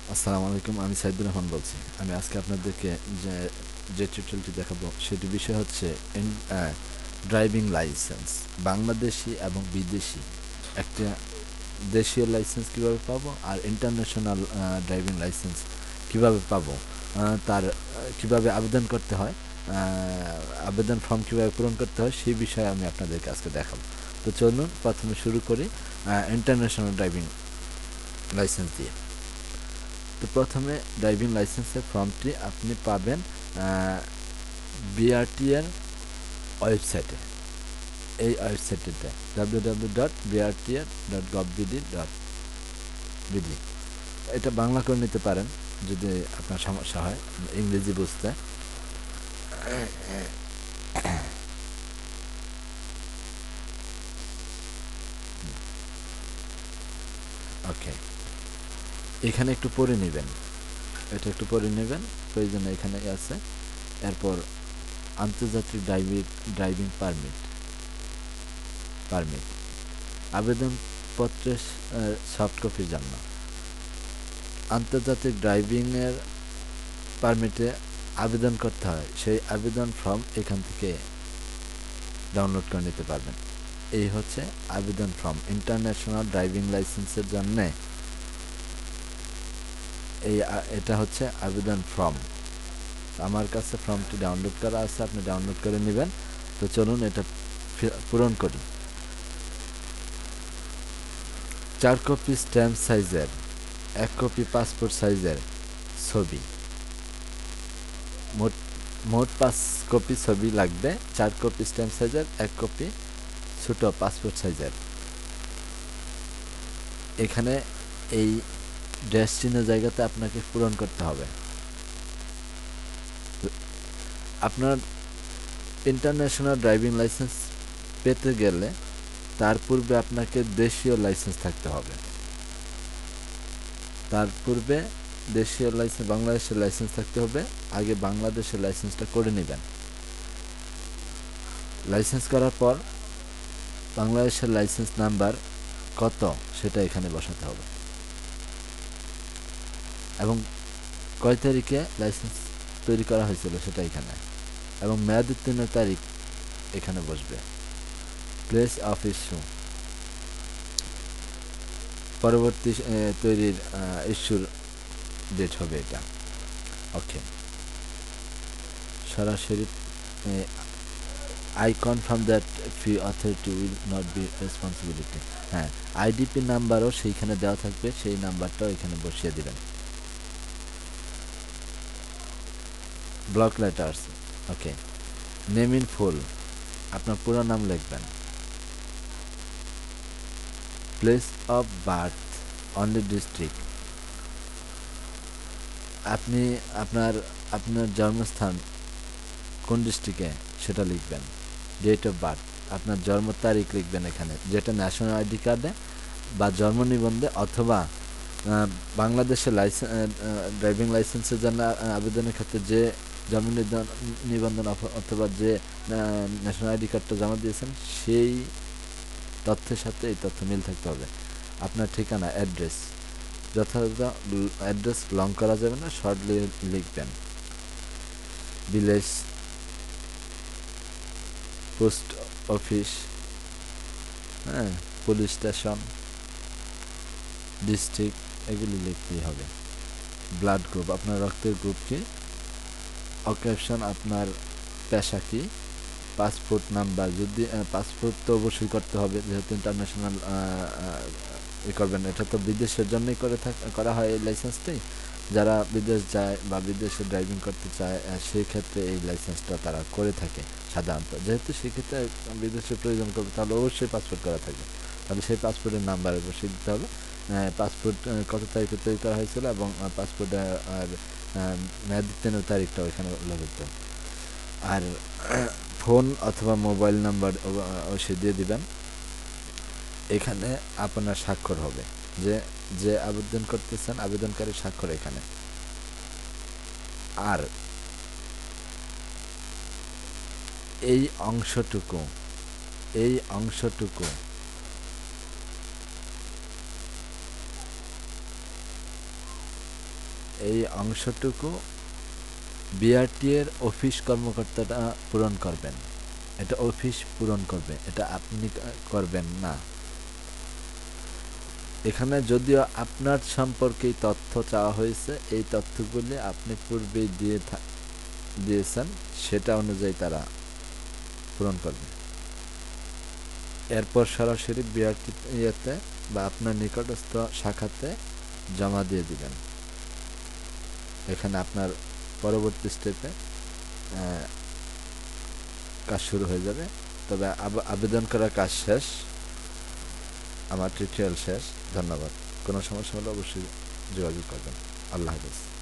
আসসালামু আলাইকুম। আমি সাইদুর রহমান বলছি। আমি আজকে আপনাদেরকে যে যে টিউটোরিয়ালটি দেখাবো সেটি বিষয় হচ্ছে ড্রাইভিং লাইসেন্স। বাংলাদেশি এবং বিদেশি একটা দেশীয় লাইসেন্স কীভাবে পাবো আর ইন্টারন্যাশনাল ড্রাইভিং লাইসেন্স কীভাবে পাবো, তার কীভাবে আবেদন করতে হয়, আবেদন ফর্ম কীভাবে পূরণ করতে হয় সেই বিষয়ে আমি আপনাদেরকে আজকে দেখাবো। তো চলুন প্রথমে শুরু করি ইন্টারন্যাশনাল ড্রাইভিং লাইসেন্স দিয়ে। তো প্রথমে ড্রাইভিং লাইসেন্সের ফর্মটি আপনি পাবেন বিআরটি এর ওয়েবসাইটে। এই ওয়েবসাইটটিতে www.brtr.gov.bd এটা বাংলা করে নিতে পারেন যদি আপনার সমস্যা হয় ইংরেজি বুঝতে। ওকে, এখানে একটু পড়ে নেবেন, এটা একটু পড়ে নেবেন, প্রয়োজনে এখানে আছে। এরপর আন্তর্জাতিক ড্রাইভিং পারমিট পারমিট আবেদনপত্রের সফট কপির জন্য আন্তর্জাতিক ড্রাইভিংয়ের পারমিটে আবেদন করতে হয়, সেই আবেদন ফর্ম এখান থেকে ডাউনলোড করে নিতে পারবেন। এই হচ্ছে আবেদন ফর্ম ইন্টারন্যাশনাল ড্রাইভিং লাইসেন্সের জন্যে। এটা হচ্ছে আবেদন ফর্ম। আমার কাছে ফর্মটি ডাউনলোড করা আছে, আপনি ডাউনলোড করে নেবেন। তো চলুন এটা পূরণ করি। 4 কপি স্ট্যাম্প সাইজের, 1 কপি পাসপোর্ট সাইজের ছবি, মোট মোট 5 কপি ছবি লাগবে। 4 কপি স্ট্যাম্প সাইজের, 1 কপি ছোট পাসপোর্ট সাইজের। এখানে এই ড্যাশ চিহ্ন জায়গাতে আপনাকে পূরণ করতে হবে। আপনার ইন্টারন্যাশনাল ড্রাইভিং লাইসেন্স পেতে গেলে তার পূর্বে আপনাকে দেশীয় লাইসেন্স থাকতে হবে। তার পূর্বে দেশীয় লাইসেন্স, বাংলাদেশের লাইসেন্স থাকতে হবে। আগে বাংলাদেশের লাইসেন্সটা করে নেবেন। লাইসেন্স করার পর বাংলাদেশের লাইসেন্স নাম্বার কত সেটা এখানে বসাতে হবে এবং কয় তারিখে লাইসেন্স তৈরি করা হয়েছিল সেটা এখানে, এবং মেয়াদ উত্তীর্ণের তারিখ এখানে বসবে। প্লেস অফ ইস্যু, পরবর্তী তৈরির ইস্যুর ডেট হবে এটা। ওকে, সরাসরি I confirm that fee authority will not be responsibility. হ্যাঁ, আইডিপি নাম্বারও সেইখানে দেওয়া থাকবে, সেই নাম্বারটাও এখানে বসিয়ে দেবেন। Block letters, okay. Name in full, আপনার পুরো নাম লিখবেন। Place of birth only district, আপনি আপনার আপনার জন্মস্থান কোন ডিস্ট্রিক্টে সেটা লিখবেন। ডেট অফ বার্থ, আপনার জন্ম তারিখ লিখবেন এখানে, যেটা ন্যাশনাল আইডি কার্ডে বা জন্ম নিবন্ধে অথবা বাংলাদেশের ড্রাইভিং লাইসেন্সের জন্য আবেদনের ক্ষেত্রে যে জন্ম নিবন্ধন অথবা যে ন্যাশনাল আইডি কার্ডটা জমা দিয়েছেন সেই তথ্যের সাথে এই তথ্য মিল থাকতে হবে। আপনার ঠিকানা, অ্যাড্রেস, যথাযথ অ্যাড্রেস লং করা যাবে না, শর্ট লিখবেন। ভিলেজ, পোস্ট অফিস, হ্যাঁ, পুলিশ স্টেশন, ডিস্ট্রিক্ট, এগুলি লিখতেই হবে। ব্লাড গ্রুপ, আপনার রক্তের গ্রুপ কি। অকুপেশন, আপনার পেশা কি। পাসপোর্ট নাম্বার, যদি পাসপোর্ট তো অবশ্যই করতে হবে, যেহেতু ইন্টারন্যাশনাল করবেন, এটা তো বিদেশের জন্যই করা হয় এই লাইসেন্সটি। যারা বিদেশ যায় বা বিদেশে ড্রাইভিং করতে চায় সেই ক্ষেত্রে এই লাইসেন্সটা তারা করে থাকে সাধারণত। যেহেতু সেক্ষেত্রে বিদেশে প্রয়োজন করবে তাহলে অবশ্যই পাসপোর্ট করা থাকবে, তাহলে সেই পাসপোর্টের নাম্বার অবশ্যই দিতে হবে। পাসপোর্ট কত তারিখে তৈরি করা হয়েছিল এবং পাসপোর্টের আর মেয়াদ উত্তীর্ণের তারিখটাও এখানে উল্লেখ করতে হবে। আর ফোন অথবা মোবাইল নাম্বার অবশ্যই দিয়ে দিবেন। এখানে আপনার স্বাক্ষর হবে, যে যে আবেদন করতেছেন আবেদনকারী স্বাক্ষর এখানে। আর এই অংশটুকু এই অংশটুকু এই অংশটুকু বিআরটি এর অফিস কর্মকর্তারা পূরণ করবেন। এটা অফিস পূরণ করবে, এটা আপনি করবেন না। এখানে যদিও আপনার সম্পর্কেই তথ্য চাওয়া হয়েছে, এই তথ্যগুলি আপনি পূর্বেই দিয়েছেন, সেটা অনুযায়ী তারা পূরণ করবে। এরপর সরাসরি বিআরটি ইয়েতে বা আপনার নিকটস্থ শাখাতে জমা দিয়ে দিবেন। এখানে আপনার পরবর্তী স্টেপে কাজ শুরু হয়ে যাবে। তবে আবেদন করার কাজ শেষ, আমার টিউটোরিয়াল শেষ। ধন্যবাদ। কোনো সমস্যা হলে অবশ্যই যোগাযোগ করবেন। আল্লাহ হাফেজ।